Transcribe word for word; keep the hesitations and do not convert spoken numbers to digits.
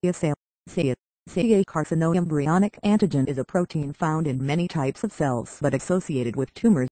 Assay. C E A carcinoembryonic antigen is a protein found in many types of cells but associated with tumors.